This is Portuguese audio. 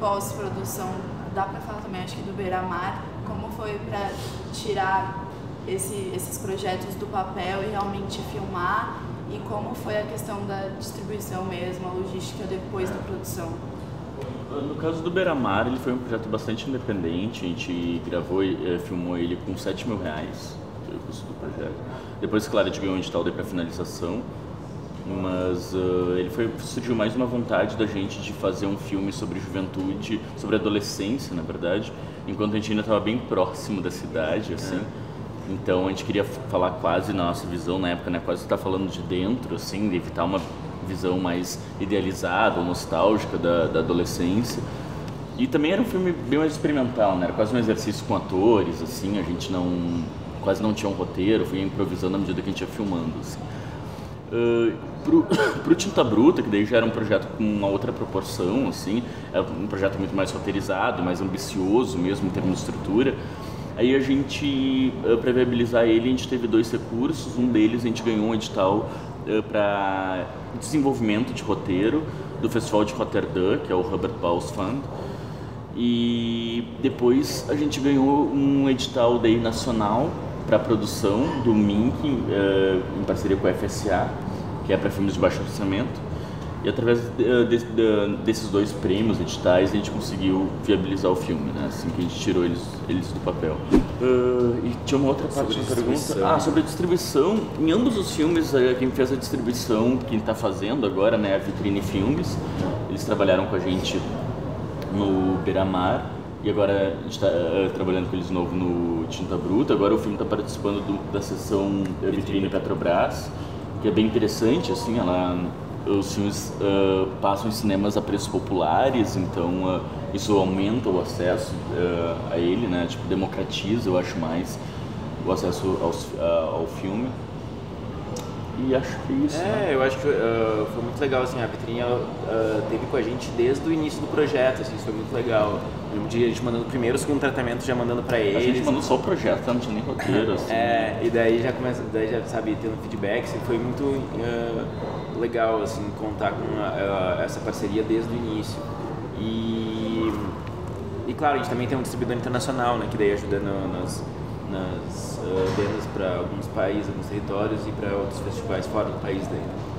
pós-produção, dá pra falar também, acho que do Beira-Mar, como foi pra tirar esses projetos do papel e realmente filmar, e como foi a questão da distribuição mesmo, a logística depois da produção? No caso do Beira-Mar, ele foi um projeto bastante independente, a gente gravou e filmou ele com R$7.000, foi o custo do projeto. Depois, claro, a gente ganhou um edital para finalização, mas surgiu mais uma vontade da gente de fazer um filme sobre juventude, sobre adolescência, na verdade, enquanto a gente ainda estava bem próximo da cidade, assim. Então a gente queria falar quase na nossa visão, na época, né, quase estar falando de dentro, assim, de evitar uma visão mais idealizada ou nostálgica da adolescência. E também era um filme bem mais experimental, né? Era quase um exercício com atores, assim, a gente quase não tinha um roteiro, fui improvisando à medida que a gente ia filmando, assim. Pro Tinta Bruta, que daí já era um projeto com uma outra proporção, assim, é um projeto muito mais roteirizado, mais ambicioso mesmo em termos de estrutura. Aí a gente, para viabilizar ele, a gente teve 2 recursos. Um deles a gente ganhou um edital para desenvolvimento de roteiro do Festival de Roterdã, que é o Robert Bals Fund. E depois a gente ganhou um edital daí nacional para produção do MINC, em parceria com a FSA, que é para filmes de baixo orçamento. E através desses 2 prêmios editais a gente conseguiu viabilizar o filme, né? Assim que a gente tirou eles do papel. E tinha uma outra parte da pergunta. Sobre a distribuição. Em ambos os filmes, quem fez a distribuição, quem está fazendo agora, né, a Vitrine Filmes, eles trabalharam com a gente no Beira-Mar e agora a gente está trabalhando com eles de novo no Tinta Bruta. Agora o filme está participando da sessão Vitrine Petrobras, que é bem interessante, assim, os filmes passam em cinemas a preços populares, então isso aumenta o acesso a ele, né? Tipo, democratiza, eu acho, mais o acesso ao filme. E acho que é isso. Eu acho que foi muito legal, assim, a Vitrine teve com a gente desde o início do projeto, assim, isso foi muito legal. Um dia a gente mandando primeiro o segundo tratamento, já mandando pra eles. A gente mandou só o projeto, não tinha nem roteiro, assim. E daí já sabe, tendo feedback, assim, foi muito legal, assim, contar com essa parceria desde o início. E claro, a gente também tem um distribuidor internacional, né, que daí ajuda nas vendas para alguns países, alguns territórios e para outros festivais fora do país daí, né?